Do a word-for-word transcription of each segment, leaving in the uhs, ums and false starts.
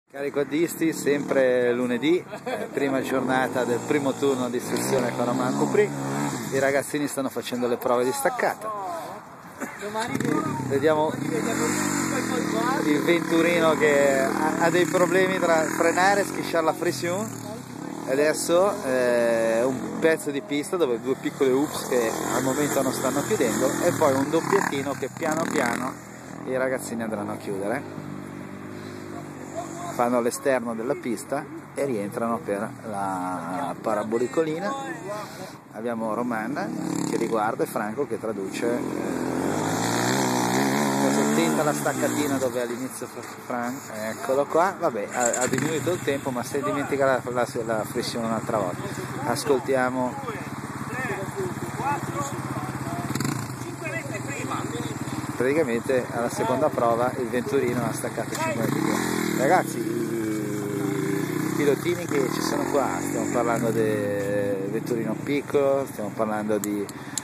Cari codisti, sempre lunedì, eh, prima giornata del primo turno di istruzione con Romain Cupri. I ragazzini stanno facendo le prove di staccata. Vediamo il Venturino che ha, ha dei problemi tra frenare e schisciare la frizione. Adesso eh, un pezzo di pista dove due piccole ups che al momento non stanno chiudendo e poi un doppiettino che piano piano i ragazzini andranno a chiudere. Fanno all'esterno della pista e rientrano per la parabolicolina. Abbiamo Romain che riguarda e Franco che traduce. Eh, tenta la staccatina dove all'inizio Franco, eccolo qua, vabbè, ha, ha diminuito il tempo ma si è dimenticato la, la, la flessione un'altra volta. Ascoltiamo. Praticamente alla seconda prova il Venturino ha staccato cinque metri. Ragazzi, i pilotini che ci sono qua, stiamo parlando del Venturino piccolo, stiamo parlando di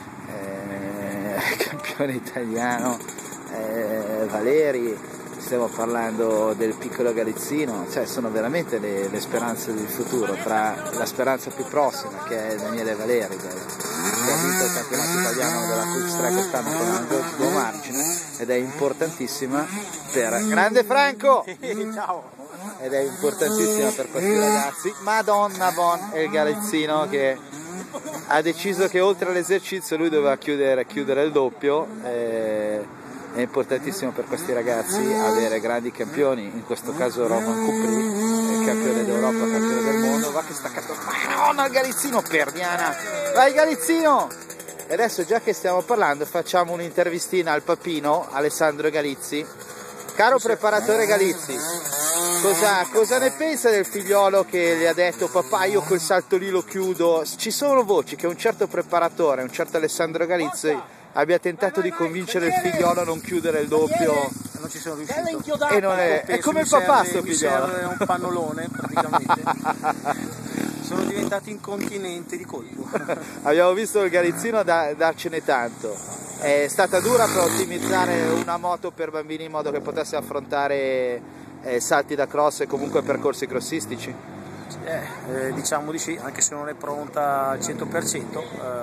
eh, campione italiano eh, Valeri, stiamo parlando del piccolo Galizzino, cioè sono veramente le, le speranze del futuro, tra la speranza più prossima che è Daniele Valeri, che ha vinto il campionato italiano della Quick-Strike quest'anno con un ampio margine ed è importantissima per grande Franco ciao ed è importantissima per questi ragazzi. Madonna Bon e il Galizzino che ha deciso che oltre all'esercizio lui doveva chiudere, chiudere il doppio. eh, È importantissimo per questi ragazzi avere grandi campioni, in questo caso Romain Cupri, campione d'Europa, campione del mondo. Va che staccato, madonna il Galizzino, perdiana, vai Galizzino! E adesso, già che stiamo parlando, facciamo un'intervistina al papino Alessandro Galizzi. Caro preparatore Galizzi, cosa, cosa ne pensa del figliolo che gli ha detto papà io quel salto lì lo chiudo? Ci sono voci che un certo preparatore, un certo Alessandro Galizzi abbia tentato di convincere il figliolo a non chiudere il doppio. Non ci sono riuscito. E non è, è come il papà sto figliolo. È un pannolone praticamente. Sono diventati incontinenti di colpo. Abbiamo visto il Galizzino da, darcene tanto. È stata dura per ottimizzare una moto per bambini in modo che potesse affrontare eh, salti da cross e comunque percorsi crossistici. Eh, eh, diciamo di sì, anche se non è pronta al cento per cento.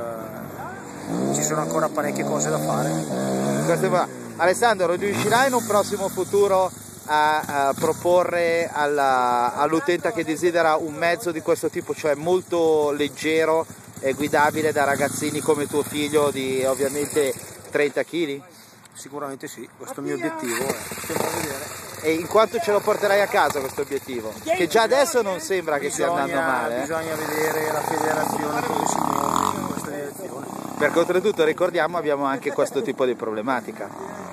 Eh, ci sono ancora parecchie cose da fare. Alessandro, riuscirai in un prossimo futuro a, a proporre all'utente che desidera un mezzo di questo tipo, cioè molto leggero e guidabile da ragazzini come tuo figlio di ovviamente trenta chili? Sicuramente sì, questo è il mio obiettivo. Eh. Stiamo a vedere. E in quanto ce lo porterai a casa questo obiettivo? Che già adesso non sembra che bisogna, stia andando male. Eh? Bisogna vedere la federazione come si muove in questa direzione. Perché oltretutto ricordiamo abbiamo anche questo tipo di problematica.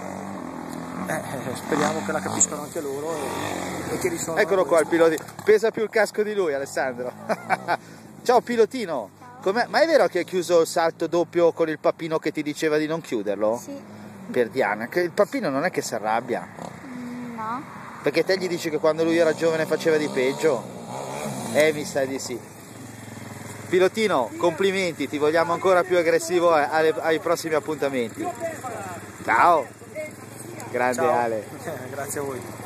Eh, speriamo che la capiscano anche loro e, e che risolvano. Eccolo qua il pilotino, pesa più il casco di lui Alessandro. Ciao pilotino, com'è? Ma è vero che hai chiuso il salto doppio con il papino che ti diceva di non chiuderlo? Sì. Per Diana, che il papino non è che si arrabbia? Mm, no. Perché te gli dici che quando lui era giovane faceva di peggio? Eh, mi sa di sì. Pilotino, complimenti, ti vogliamo ancora più aggressivo ai, ai prossimi appuntamenti. Ciao! Grande Ciao. Ale. Grazie a voi.